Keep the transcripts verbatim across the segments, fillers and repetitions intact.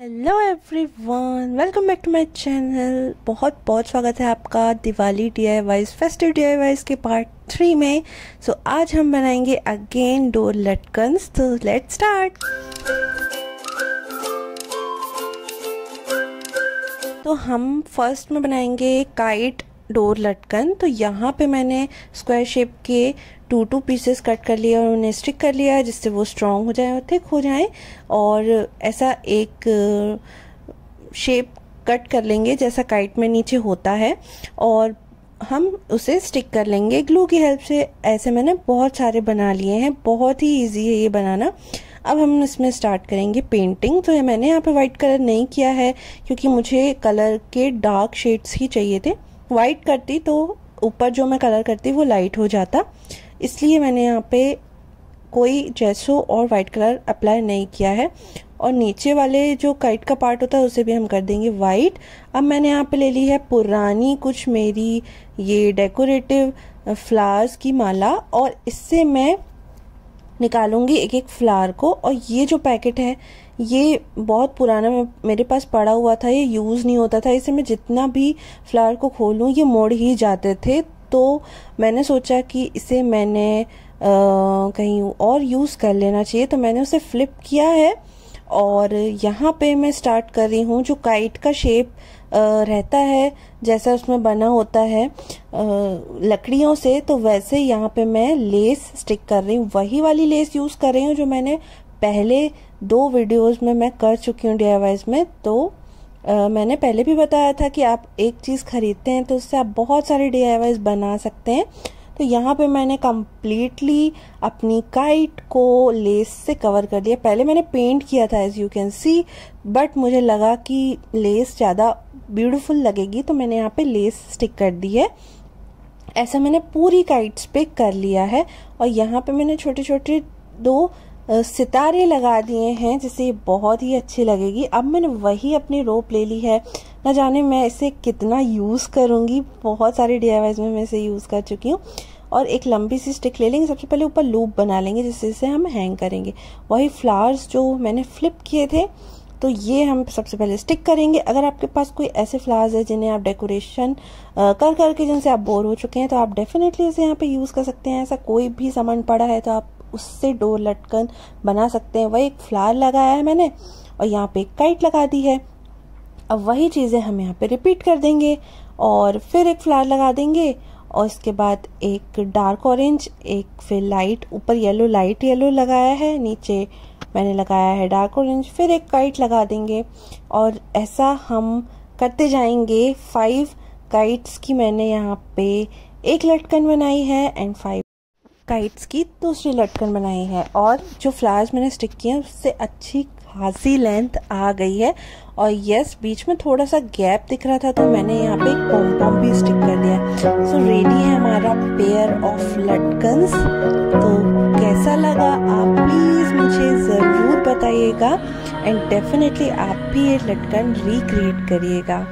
Hello everyone, welcome back to my channel. बहुत बहुत स्वागत है आपका दिवाली डीआईवाईज फेस्टिव डीआईवाईज के पार्ट थ्री में। सो so, आज हम बनाएंगे अगेन डोर लटकन्स। तो लेट्स स्टार्ट। तो हम फर्स्ट में बनाएंगे काइट डोर लटकन। तो यहाँ पे मैंने स्क्वायर शेप के टू टू पीसेस कट कर लिया और उन्हें स्टिक कर लिया है, जिससे वो स्ट्रॉन्ग हो जाए और थिक हो जाए। और ऐसा एक शेप कट कर लेंगे जैसा काइट में नीचे होता है और हम उसे स्टिक कर लेंगे ग्लू की हेल्प से। ऐसे मैंने बहुत सारे बना लिए हैं, बहुत ही इजी है ये बनाना। अब हम इसमें स्टार्ट करेंगे पेंटिंग। तो मैंने यहाँ पे वाइट कलर नहीं किया है क्योंकि मुझे कलर के डार्क शेड्स ही चाहिए थे। वाइट करती तो ऊपर जो मैं कलर करती वो लाइट हो जाता, इसलिए मैंने यहाँ पे कोई जेसो और वाइट कलर अप्लाई नहीं किया है। और नीचे वाले जो काइट का पार्ट होता है उसे भी हम कर देंगे वाइट। अब मैंने यहाँ पे ले ली है पुरानी कुछ मेरी ये डेकोरेटिव फ्लावर्स की माला और इससे मैं निकालूंगी एक एक फ्लावर को। और ये जो पैकेट है ये बहुत पुराना मेरे पास पड़ा हुआ था, ये यूज़ नहीं होता था। इसे मैं जितना भी फ्लावर को खोलूं ये मुड़ ही जाते थे। तो मैंने सोचा कि इसे मैंने आ, कहीं और यूज़ कर लेना चाहिए, तो मैंने उसे फ्लिप किया है। और यहाँ पे मैं स्टार्ट कर रही हूँ जो काइट का शेप रहता है जैसा उसमें बना होता है लकड़ियों से, तो वैसे यहाँ पे मैं लेस स्टिक कर रही हूँ। वही वाली लेस यूज़ कर रही हूँ जो मैंने पहले दो वीडियोस में मैं कर चुकी हूँ डीआईवाईज में। तो Uh, मैंने पहले भी बताया था कि आप एक चीज़ खरीदते हैं तो उससे आप बहुत सारे डीआईवाईज बना सकते हैं। तो यहाँ पे मैंने कम्प्लीटली अपनी काइट को लेस से कवर कर दिया। पहले मैंने पेंट किया था as you can see, but मुझे लगा कि लेस ज़्यादा ब्यूटीफुल लगेगी तो मैंने यहाँ पे लेस स्टिक कर दी है। ऐसा मैंने पूरी काइट्स पे कर लिया है। और यहाँ पे मैंने छोटे छोटे दो सितारे लगा दिए हैं जिससे ये बहुत ही अच्छी लगेगी। अब मैंने वही अपनी रोप ले ली है, न जाने मैं इसे कितना यूज़ करूँगी। बहुत सारे डीआईवाईज में मैं इसे यूज़ कर चुकी हूँ। और एक लंबी सी स्टिक ले लेंगे, सबसे पहले ऊपर लूप बना लेंगे जिससे इसे हम हैंग करेंगे। वही फ्लावर्स जो मैंने फ्लिप किए थे तो ये हम सबसे पहले स्टिक करेंगे। अगर आपके पास कोई ऐसे फ्लावर्स है जिन्हें आप डेकोरेशन कर करके जिनसे आप बोर हो चुके हैं तो आप डेफिनेटली इसे यहाँ पे यूज़ कर सकते हैं। ऐसा कोई भी सामान पड़ा है तो आप उससे डोर लटकन बना सकते हैं। वही एक फ्लावर लगाया है मैंने और यहाँ पे एक काइट लगा दी है। अब वही चीज़ें हम यहाँ पे रिपीट कर देंगे और फिर एक फ्लावर लगा देंगे और इसके बाद एक डार्क ऑरेंज, एक फिर लाइट, ऊपर येलो लाइट येलो लगाया है, नीचे मैंने लगाया है डार्क ऑरेंज, फिर एक काइट लगा देंगे। और ऐसा हम करते जाएंगे। फाइव काइट्स की मैंने यहाँ पे एक लटकन बनाई है एंड फाइव काइट्स की दूसरी लटकन बनाई है। और जो फ्लावर्स मैंने स्टिक किए हैं उससे अच्छी खासी लेंथ आ गई है। और यस, बीच में थोड़ा सा गैप दिख रहा था तो मैंने यहाँ पे एक पॉम पॉम भी स्टिक कर दिया। सो रेडी है हमारा पेयर ऑफ लटकन्स। तो कैसा लगा आप प्लीज़ मुझे ज़रूर बताइएगा एंड डेफिनेटली आप भी ये लटकन रिक्रिएट करिएगा।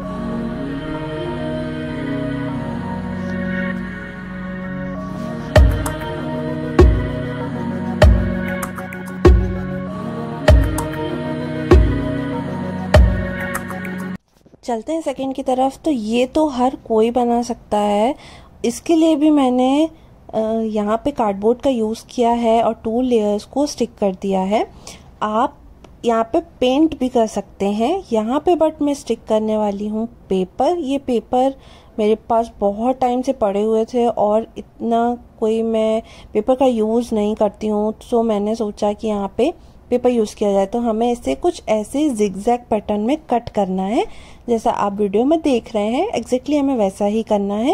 चलते हैं सेकंड की तरफ। तो ये तो हर कोई बना सकता है। इसके लिए भी मैंने यहाँ पे कार्डबोर्ड का यूज़ किया है और टू लेयर्स को स्टिक कर दिया है। आप यहाँ पे पेंट भी कर सकते हैं यहाँ पे, बट मैं स्टिक करने वाली हूँ पेपर। ये पेपर मेरे पास बहुत टाइम से पड़े हुए थे और इतना कोई मैं पेपर का यूज़ नहीं करती हूँ, तो मैंने सोचा कि यहाँ पे पेपर यूज़ किया जाए। तो हमें इसे कुछ ऐसे जिगजैग पैटर्न में कट करना है जैसा आप वीडियो में देख रहे हैं। एग्जैक्टली हमें वैसा ही करना है।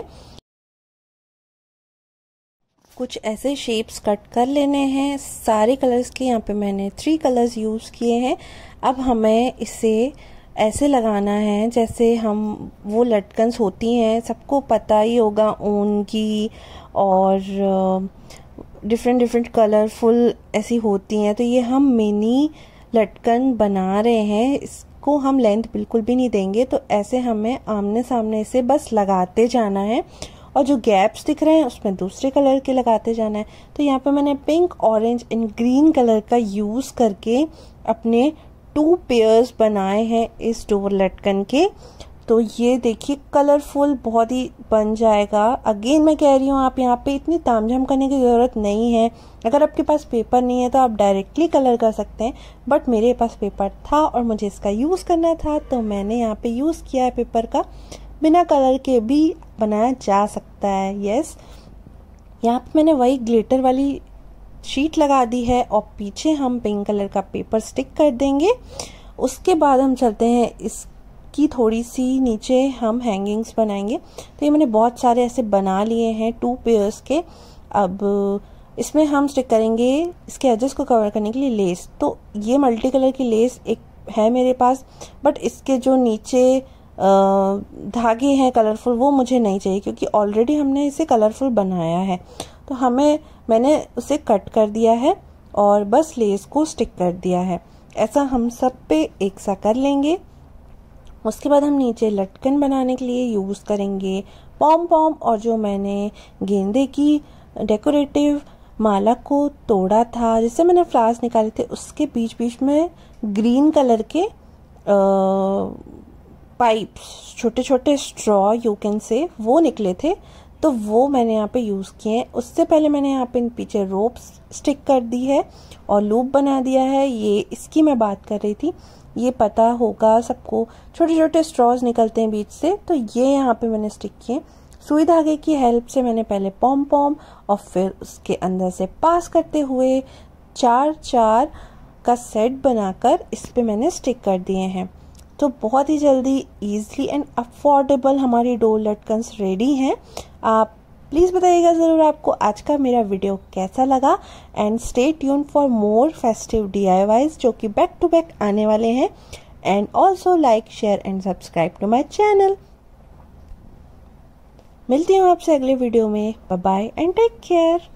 कुछ ऐसे शेप्स कट कर लेने हैं सारे कलर्स के। यहाँ पे मैंने थ्री कलर्स यूज़ किए हैं। अब हमें इसे ऐसे लगाना है जैसे हम वो लटकन्स होती हैं, सबको पता ही होगा, ऊन की और डिफरेंट डिफरेंट कलरफुल ऐसी होती हैं। तो ये हम मिनी लटकन बना रहे हैं। इसको हम लेंथ बिल्कुल भी नहीं देंगे। तो ऐसे हमें आमने सामने से बस लगाते जाना है और जो गैप्स दिख रहे हैं उसमें दूसरे कलर के लगाते जाना है। तो यहाँ पे मैंने pink, orange and green colour का यूज़ करके अपने टू पेयर्स बनाए हैं इस डोर लटकन के। तो ये देखिए कलरफुल बहुत ही बन जाएगा। अगेन मैं कह रही हूँ, आप यहाँ पे इतनी तामझाम करने की ज़रूरत नहीं है। अगर आपके पास पेपर नहीं है तो आप डायरेक्टली कलर कर सकते हैं, बट मेरे पास पेपर था और मुझे इसका यूज़ करना था, तो मैंने यहाँ पे यूज़ किया है पेपर का। बिना कलर के भी बनाया जा सकता है। यस, यहाँ पे मैंने वही ग्लिटर वाली शीट लगा दी है और पीछे हम पिंक कलर का पेपर स्टिक कर देंगे। उसके बाद हम चलते हैं इस की थोड़ी सी नीचे हम हैंगिंग्स बनाएंगे। तो ये मैंने बहुत सारे ऐसे बना लिए हैं टू पेयर्स के। अब इसमें हम स्टिक करेंगे इसके एजेस को कवर करने के लिए लेस। तो ये मल्टी कलर की लेस एक है मेरे पास, बट इसके जो नीचे धागे हैं कलरफुल वो मुझे नहीं चाहिए, क्योंकि ऑलरेडी हमने इसे कलरफुल बनाया है। तो हमें मैंने उसे कट कर दिया है और बस लेस को स्टिक कर दिया है। ऐसा हम सब पे एक सा कर लेंगे। उसके बाद हम नीचे लटकन बनाने के लिए यूज़ करेंगे पॉम पॉम, और जो मैंने गेंदे की डेकोरेटिव माला को तोड़ा था जिससे मैंने फ्लावर्स निकाले थे, उसके बीच बीच में ग्रीन कलर के पाइप्स, छोटे छोटे स्ट्रॉ यू कैन से, वो निकले थे। तो वो मैंने यहाँ पे यूज़ किए हैं। उससे पहले मैंने यहाँ पे पीछे रोप्स स्टिक कर दी है और लूप बना दिया है। ये इसकी मैं बात कर रही थी, ये पता होगा सबको, छोटे छोटे स्ट्रॉज निकलते हैं बीच से, तो ये यहाँ पे मैंने स्टिक किए। सुई धागे की हेल्प से मैंने पहले पॉम पॉम और फिर उसके अंदर से पास करते हुए चार चार का सेट बनाकर इस पे मैंने स्टिक कर दिए हैं। तो बहुत ही जल्दी इजीली एंड अफोर्डेबल हमारी डोर लटकन्स रेडी हैं। आप प्लीज़ बताइएगा ज़रूर आपको आज का मेरा वीडियो कैसा लगा, and stay tune for more festive D I Ys जो कि बैक टू बैक आने वाले हैं। And also like, share and subscribe to my channel. मिलती हूँ आपसे अगले वीडियो में। Bye bye and take care.